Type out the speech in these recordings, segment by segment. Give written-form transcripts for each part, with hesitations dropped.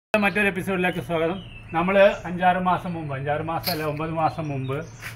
മറ്റൊരു എപ്പിസോഡിലേക്ക് സ്വാഗതം. നമ്മൾ 5-6 മാസം മുമ്പ്, 5-6 മാസമല്ല 9 മാസം മുമ്പ്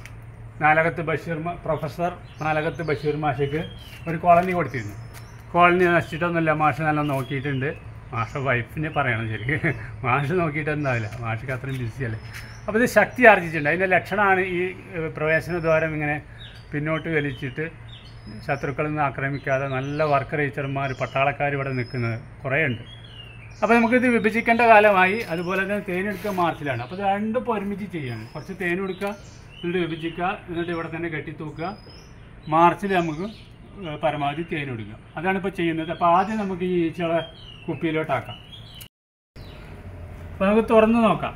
പ്രൊഫസർ നാലകത്ത് ബഷീർ മാഷയ്ക്ക് ഒരു കോളനി കൊടുത്തിരുന്നു. കോളനി നശിച്ചിട്ടൊന്നുമില്ല, മാഷ് നല്ല നോക്കിയിട്ടുണ്ട്. മാഷ വൈഫിനെ പറയണം ശരിക്കും, മാഷ് നോക്കിയിട്ടൊന്നുമില്ല, മാഷക്ക് അത്രയും ബിസിയല്ലേ. അപ്പോൾ ഇത് ശക്തി ആർജിച്ചിട്ടുണ്ട്. അതിൻ്റെ ലക്ഷണമാണ് ഈ പ്രവേശന ദ്വാരം ഇങ്ങനെ പിന്നോട്ട് വലിച്ചിട്ട് ശത്രുക്കളിൽ നിന്ന് ആക്രമിക്കാതെ നല്ല വർക്കർ ടീച്ചർമാർ പട്ടാളക്കാർ ഇവിടെ നിൽക്കുന്നത് കുറേ ഉണ്ട്. അപ്പോൾ നമുക്കിത് വിഭജിക്കേണ്ട കാലമായി. അതുപോലെ തന്നെ തേനെടുക്കുക മാർച്ചിലാണ്. അപ്പോൾ ഇത് രണ്ടും ഇപ്പോൾ ഒരുമിച്ച് ചെയ്യാണ്. കുറച്ച് തേനെടുക്കുക, എന്നിട്ട് വിഭജിക്കുക, എന്നിട്ട് ഇവിടെ തന്നെ കെട്ടിത്തൂക്കുക. മാർച്ചിൽ നമുക്ക് പരമാവധി തേനെടുക്കുക. അതാണ് ഇപ്പോൾ ചെയ്യുന്നത്. അപ്പോൾ ആദ്യം നമുക്ക് ഈ ഈച്ചകളെ കുപ്പിയിലോട്ടാക്കാം. അപ്പോൾ നമുക്ക് തുറന്ന് നോക്കാം.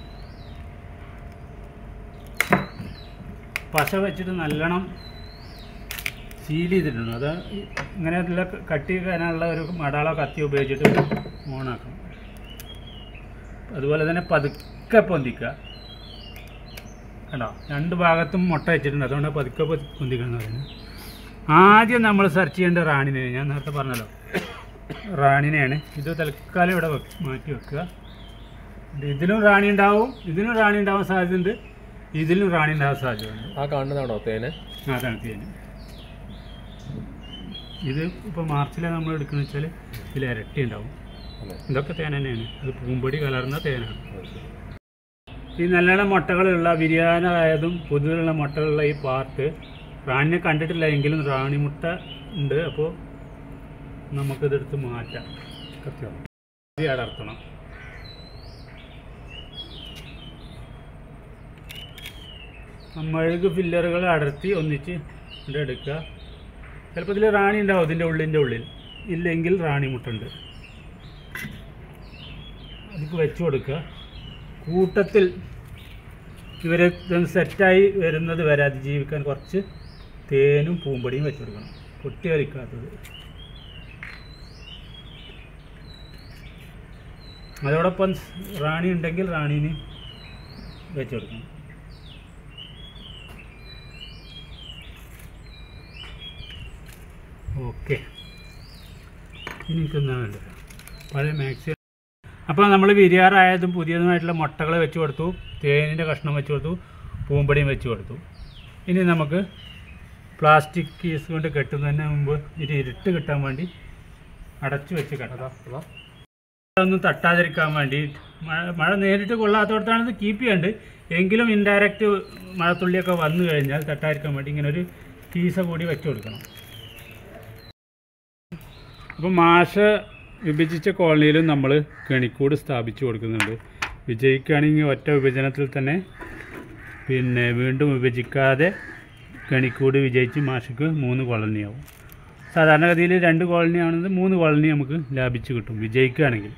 പശ വെച്ചിട്ട് നല്ലോണം സീൽ ചെയ്തിട്ടുണ്ട്. അത് ഇങ്ങനെ നല്ല കട്ടി ചെയ്യാനുള്ള ഒരു മടാളോ കത്തി ഉപയോഗിച്ചിട്ട് ഓണാക്കണം. അതുപോലെ തന്നെ പതുക്കെ പൊന്തിക്കുക. കണ്ടോ, രണ്ട് ഭാഗത്തും മുട്ട വെച്ചിട്ടുണ്ട്, അതുകൊണ്ട് പതുക്കെ പൊന്തിക്കണം എന്ന് പറയുന്നത്. ആദ്യം നമ്മൾ സെർച്ച് ചെയ്യേണ്ട റാണിനെ, ഞാൻ നേരത്തെ പറഞ്ഞല്ലോ റാണിനെയാണ്. ഇത് തൽക്കാലം ഇവിടെ മാറ്റി വെക്കുക. ഇതിലും റാണി ഉണ്ടാവും, ഇതിലും റാണി ഉണ്ടാവാൻ സാധ്യതയുണ്ട്, ഇതിലും റാണി ഉണ്ടാവാൻ സാധ്യതയുണ്ട്. ആ കാണുന്നതാണോ തേന്? അതാണ് തേന്. ഇത് ഇപ്പോൾ മാർച്ചിലാണ് നമ്മൾ എടുക്കുന്നത് വെച്ചാൽ ഇതിൽ ഇരട്ടി ഉണ്ടാവും. ഇതൊക്കെ തേൻ തന്നെയാണ്, അത് പൂമ്പൊടി കലർന്ന തേനാണ്. ഈ നല്ലോണം മുട്ടകളുള്ള വിരിയാനായതും പുതിയുള്ള മുട്ടകളുള്ള ഈ പാർട്ട് റാണിനെ കണ്ടിട്ടില്ല എങ്കിലും റാണി മുട്ട ഉണ്ട്. അപ്പോൾ നമുക്കിതെടുത്ത് മാറ്റാം. കത്തി അടർത്തണം. മെഴുക് ഫില്ലറുകൾ അടർത്തി ഒന്നിച്ച് ഇവിടെ എടുക്കുക. ചിലപ്പോൾ ഇതിൽ റാണി ഉണ്ടാവും ഇതിൻ്റെ ഉള്ളിൽ, ഇല്ലെങ്കിൽ റാണി മുട്ടുണ്ട്. അതിക്ക് വെച്ച് കൊടുക്കുക. കൂട്ടത്തിൽ ഇവരെ സെറ്റായി വരുന്നത് വരെ അതിജീവിക്കാൻ കുറച്ച് തേനും പൂമ്പൊടിയും വെച്ച് കൊടുക്കണം, പൊട്ടി വലിക്കാത്തത്. അതോടൊപ്പം റാണി ഉണ്ടെങ്കിൽ റാണീന് വെച്ച് കൊടുക്കണം. ഓക്കെ, ഇനി എനിക്കൊന്നാ വേണ്ടത് പഴയ മാക്സി. അപ്പോൾ നമ്മൾ വിരിയാറായതും പുതിയതുമായിട്ടുള്ള മുട്ടകൾ വെച്ച് കൊടുത്തു, തേനിൻ്റെ കഷ്ണം വെച്ച് കൊടുത്തു, പൂമ്പൊടിയും വെച്ച് കൊടുത്തു. ഇനി നമുക്ക് പ്ലാസ്റ്റിക് കീസ് കൊണ്ട് കെട്ടുന്നതിന് മുമ്പ് ഇത് ഇരുട്ട് കിട്ടാൻ വേണ്ടി അടച്ചു വെച്ച് കെട്ടാം. ഒന്നും തട്ടാതിരിക്കാൻ വേണ്ടി മഴ നേരിട്ട് കൊള്ളാത്തടത്താണ് ഇത് കീപ്പ് ചെയ്യേണ്ടത്. എങ്കിലും ഇൻഡയറക്റ്റ് മഴത്തുള്ളിയൊക്കെ വന്നു കഴിഞ്ഞാൽ തട്ടാതിരിക്കാൻ വേണ്ടി ഇങ്ങനെ ഒരു കീസ കൂടി വെച്ച് കൊടുക്കണം. അപ്പോൾ മാഷ് വിഭജിച്ച കോളനിയിലും നമ്മൾ കെണിക്കൂട് സ്ഥാപിച്ചു കൊടുക്കുന്നുണ്ട്. വിജയിക്കുകയാണെങ്കിൽ ഒറ്റ വിഭജനത്തിൽ തന്നെ പിന്നെ വീണ്ടും വിഭജിക്കാതെ കെണിക്കൂട് വിജയിച്ച് മാഷക്ക് 3 കോളനിയാവും. സാധാരണഗതിയിൽ 2 കോളനിയാണെങ്കിൽ 3 കോളനി നമുക്ക് ലാഭിച്ച് കിട്ടും വിജയിക്കുകയാണെങ്കിൽ.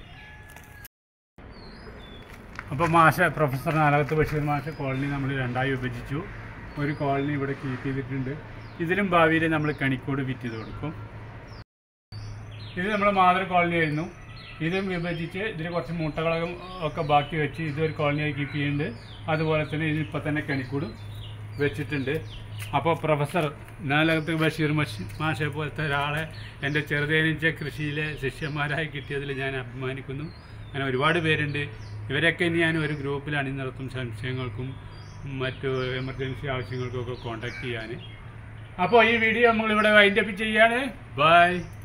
അപ്പോൾ പ്രൊഫസർ നാലകത്ത് ബഷീർ മാഷ കോളനി നമ്മൾ 2ആയി വിഭജിച്ചു. ഒരു കോളനി ഇവിടെ കീപ്പ് ചെയ്തിട്ടുണ്ട്. ഇതിലും ഭാവിയിൽ നമ്മൾ കെണിക്കൂട് ഫിറ്റ് ചെയ്ത് കൊടുക്കും. ഇത് നമ്മൾ മാതൃ കോളനി ആയിരുന്നു. ഇതും വിഭജിച്ച് ഇതിൽ കുറച്ച് മുട്ടകളും ഒക്കെ ബാക്കി വെച്ച് ഇതൊരു കോളനിയായി കീപ്പ് ചെയ്യുന്നുണ്ട്. അതുപോലെ തന്നെ ഇതിപ്പോൾ തന്നെ കെണിക്കൂടും വെച്ചിട്ടുണ്ട്. അപ്പോൾ പ്രൊഫസർ നാലകത്ത് ബഷീർ മാഷെ പോലത്തെ ഒരാളെ എൻ്റെ ചെറുതേനീച്ച കൃഷിയിലെ ശിഷ്യന്മാരായി കിട്ടിയതിൽ ഞാൻ അഭിമാനിക്കുന്നു. അങ്ങനെ ഒരുപാട് പേരുണ്ട്. ഇവരൊക്കെ ഇനി ഞാൻ ഒരു ഗ്രൂപ്പിൽ അണിനിരത്തും സംശയങ്ങൾക്കും മറ്റു എമർജൻസി ആവശ്യങ്ങൾക്കൊക്കെ കോൺടാക്റ്റ് ചെയ്യാൻ. അപ്പോൾ ഈ വീഡിയോ നമ്മളിവിടെ വൈൻഡപ്പ് ചെയ്യാണ്. ബൈ.